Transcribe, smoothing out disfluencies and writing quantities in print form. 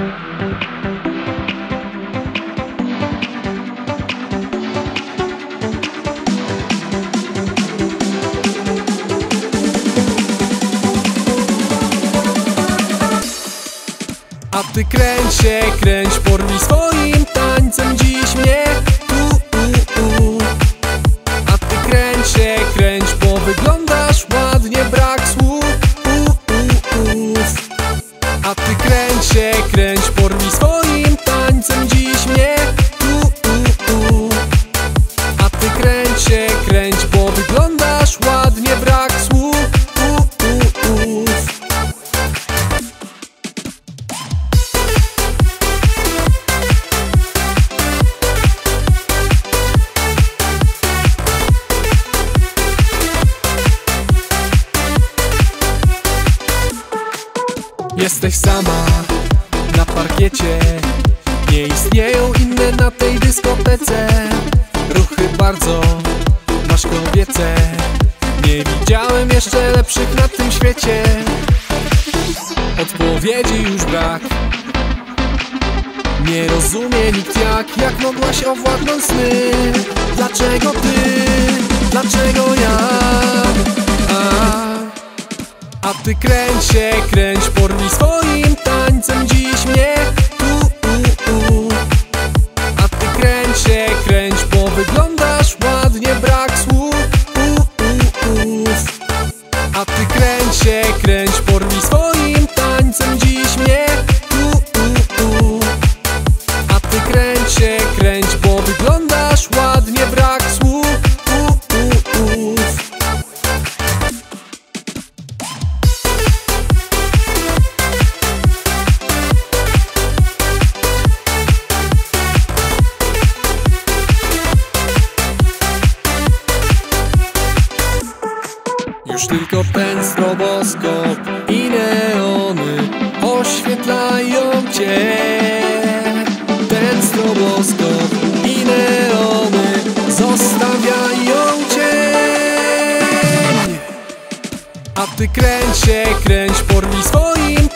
A ty kręć się, kręć, porwij swoim tańcem dziś mnie. A ty kręć się, kręć, bo wyglądasz ładnie, brak słów. A ty kręć się, kręć, porwij swoim tańcem dziś mnie. A ty kręć się, kręć, bo wyglądasz ładnie, brak słów. Jesteś sama na parkiecie, nie istnieją inne na tej dyskotece. Ruchy bardzo masz kobiece, nie widziałem jeszcze lepszych na tym świecie. Odpowiedzi już brak, nie rozumie nikt jak mogłaś owładnąć sny. Dlaczego ty, dlaczego ja? A ty kręć się, kręć, porwij swoim tańcem dziś mnie. A ty kręć się, kręć, bo wyglądasz ładnie, brak słów. A ty kręć się, kręć, porwij swoim tańcem dziś mnie. A ty kręć się, kręć, bo wyglądasz ładnie, brak słów. Już tylko ten stroboskop i neony oświetlają cię. Ten stroboskop i neony zostawiają cień. A ty kręć się, kręć, porwij swoim